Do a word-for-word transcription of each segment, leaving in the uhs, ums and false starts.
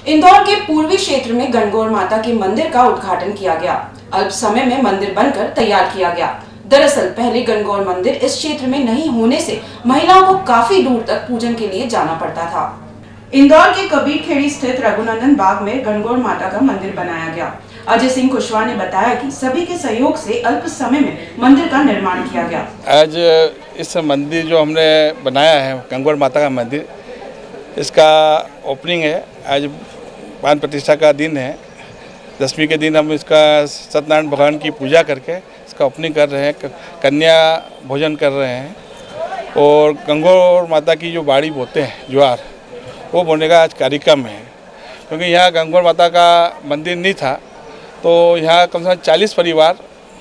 इंदौर के पूर्वी क्षेत्र में गणगौर माता के मंदिर का उद्घाटन किया गया। अल्प समय में मंदिर बनकर तैयार किया गया। दरअसल पहले गणगौर मंदिर इस क्षेत्र में नहीं होने से महिलाओं को काफी दूर तक पूजन के लिए जाना पड़ता था। इंदौर के कबीरखेड़ी स्थित रघुनंदन बाग में गणगौर माता का मंदिर बनाया गया। अजय सिंह कुशवाहा ने बताया कि सभी के सहयोग से अल्प समय में मंदिर का निर्माण किया गया। आज इस मंदिर जो हमने बनाया है गणगौर माता का मंदिर, इसका ओपनिंग है। आज प्राण प्रतिष्ठा का दिन है। दसवीं के दिन हम इसका सत्यनारायण भगवान की पूजा करके इसका ओपनिंग कर रहे हैं, कन्या भोजन कर रहे हैं। और गणगौर माता की जो बाड़ी बोते हैं ज्वार, वो बोने का आज कार्यक्रम है। क्योंकि यहाँ गणगौर माता का मंदिर नहीं था, तो यहाँ कम से कम चालीस परिवार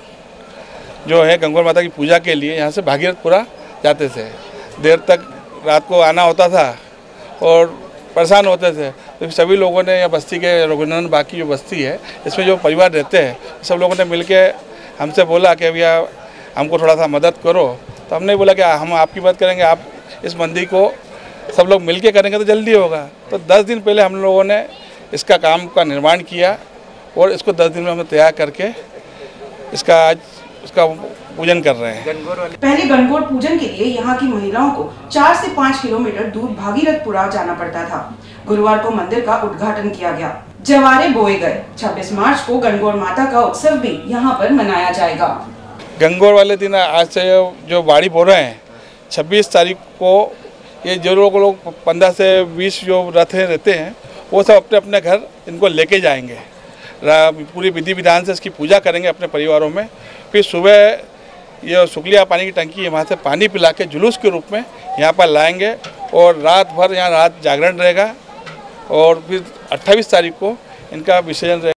जो है गणगौर माता की पूजा के लिए यहाँ से भागीरथपुरा जाते थे। देर तक रात को आना होता था और परेशान होते थे। तो सभी लोगों ने, या बस्ती के रघुनंदन बाग की जो बस्ती है, इसमें जो परिवार रहते हैं, सब लोगों ने मिलके हमसे बोला कि भैया हमको थोड़ा सा मदद करो। तो हमने बोला कि हम आपकी मदद करेंगे, आप इस मंदिर को सब लोग मिलके करेंगे तो जल्दी होगा। तो दस दिन पहले हम लोगों ने इसका काम का निर्माण किया और इसको दस दिन में हम तैयार करके इसका आज उसका पूजन कर रहे हैं। पहले गणगौर पूजन के लिए यहाँ की महिलाओं को चार से पाँच किलोमीटर दूर भागीरथपुरा जाना पड़ता था। गुरुवार को मंदिर का उद्घाटन किया गया, जवारे बोए गए। छब्बीस मार्च को गणगौर माता का उत्सव भी यहाँ पर मनाया जाएगा। गणगौर वाले दिन आज से जो बाड़ी बो रहे हैं, छब्बीस तारीख को ये जो लोग लोग पंद्रह से बीस जो रथे रहते हैं, वो सब अपने अपने घर इनको लेके जाएंगे। पूरी विधि विधान से इसकी पूजा करेंगे अपने परिवारों में। फिर सुबह ये सुखलिया पानी की टंकी है, वहाँ से पानी पिला के जुलूस के रूप में यहाँ पर लाएंगे और रात भर यहाँ रात जागरण रहेगा। और फिर अट्ठाईस तारीख को इनका विसर्जन रहेगा।